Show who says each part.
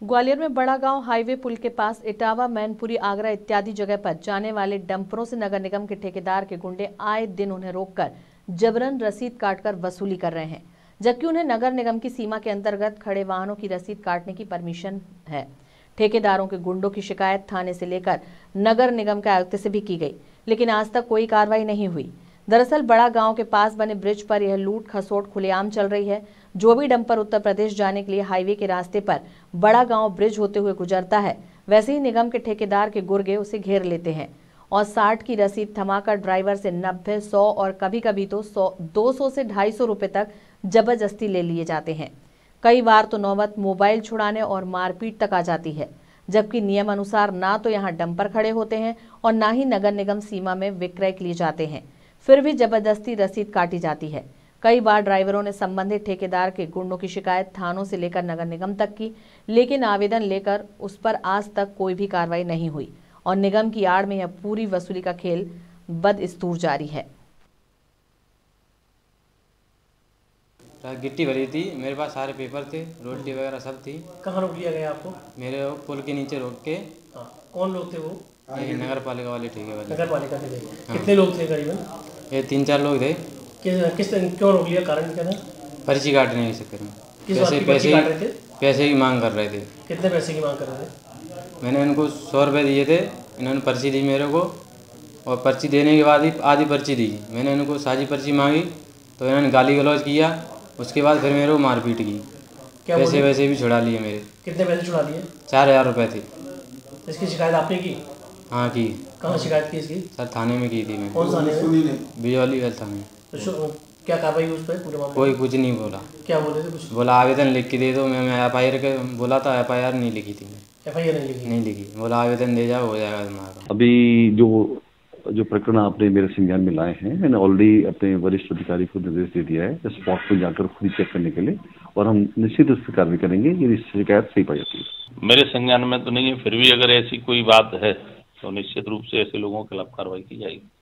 Speaker 1: ग्वालियर में बड़ा गांव हाईवे पुल के पास इटावा, मैनपुरी, आगरा इत्यादि जगह पर जाने वाले डंपरों से नगर निगम के ठेकेदार के गुंडे आए दिन उन्हें रोककर जबरन रसीद काटकर वसूली कर रहे हैं, जबकि उन्हें नगर निगम की सीमा के अंतर्गत खड़े वाहनों की रसीद काटने की परमिशन है। ठेकेदारों के गुंडों की शिकायत थाने से लेकर नगर निगम के आयुक्त से भी की गई, लेकिन आज तक कोई कार्रवाई नहीं हुई। दरअसल बड़ा गांव के पास बने ब्रिज पर यह लूट खसोट खुलेआम चल रही है। जो भी डंपर उत्तर प्रदेश जाने के लिए हाईवे के रास्ते पर बड़ा गांव ब्रिज होते हुए गुजरता है, वैसे ही निगम के ठेकेदार के गुर्गे उसे घेर लेते हैं और 60 की रसीद थमाकर ड्राइवर से 90, 100 और कभी कभी तो 200 से 250 रुपए तक जबरदस्ती ले लिए जाते हैं। कई बार तो नौबत मोबाइल छुड़ाने और मारपीट तक आ जाती है, जबकि नियम अनुसार ना तो यहाँ डंपर खड़े होते हैं और ना ही नगर निगम सीमा में विक्रय के लिए जाते हैं, फिर भी जबरदस्ती रसीद काटी जाती है। कई बार ड्राइवरों ने संबंधित ठेकेदार के गुंडों की शिकायत थानों से लेकर नगर निगम तक की, लेकिन आवेदन लेकर उस पर आज तक कोई भी कार्रवाई नहीं हुई और निगम की आड़ में यह पूरी वसूली का खेल बदस्तूर जारी है।
Speaker 2: गिट्टी भरी थी, मेरे पास सारे पेपर थे, रोटी वगैरह सब थी।
Speaker 3: कहाँ रोक लिया गया आपको?
Speaker 2: मेरे पुल के नीचे रोक के।
Speaker 3: हाँ, कौन लोग थे वो?
Speaker 2: नगर पालिका वाले ठेके वाले।
Speaker 3: नगर पालिका के थे। हाँ। कितने लोग थे करीबन?
Speaker 2: ये 3-4 लोग थे।
Speaker 3: क्यों रोक लिया, कारण क्या था?
Speaker 2: पर्ची काटने के चक्कर में। पैसे की मांग कर रहे थे।
Speaker 3: कितने पैसे की मांग कर रहे थे?
Speaker 2: मैंने इनको 100 रुपये दिए थे, इन्होंने पर्ची दी मेरे को और पर्ची देने के बाद ही आधी पर्ची दी। मैंने इनको साझी पर्ची मांगी तो इन्होंने गाली गलौज किया, उसके बाद फिर मेरे को मारपीट की। पैसे वैसे भी छुड़ा लिए मेरे।
Speaker 3: कितने पैसे छुड़ा लिए?
Speaker 2: 4000 रुपये थे।
Speaker 3: इसकी शिकायत आपने की?
Speaker 2: हाँ की।
Speaker 3: कहाँ शिकायत की इसकी?
Speaker 2: सर थाने में की थी मैंने।
Speaker 3: कौन थाने में?
Speaker 2: बिजौली थाने।
Speaker 3: तो क्या कार्रवाई हुई उस पर पूरे मामले?
Speaker 2: कोई कुछ नहीं बोला।
Speaker 3: क्या बोले थे? कुछ
Speaker 2: बोला आवेदन लिख के दे दो। मैं FIR के बोला था, FIR नहीं लिखी थी।
Speaker 3: FIR नहीं लिखी?
Speaker 2: बोला आवेदन दे जाओ, हो जाएगा तुम्हारा।
Speaker 4: अभी जो प्रकरण आपने मेरे संज्ञान में लाए हैं, मैंने ऑलरेडी अपने वरिष्ठ अधिकारी को निर्देश दे दिया है स्पॉट पर जाकर खुद चेक करने के लिए, और हम निश्चित रूप से कार्रवाई करेंगे यदि शिकायत सही पाई जाती है।
Speaker 5: मेरे संज्ञान में तो नहीं है, फिर भी अगर ऐसी कोई बात है तो निश्चित रूप से ऐसे लोगों के खिलाफ कार्रवाई की जाएगी।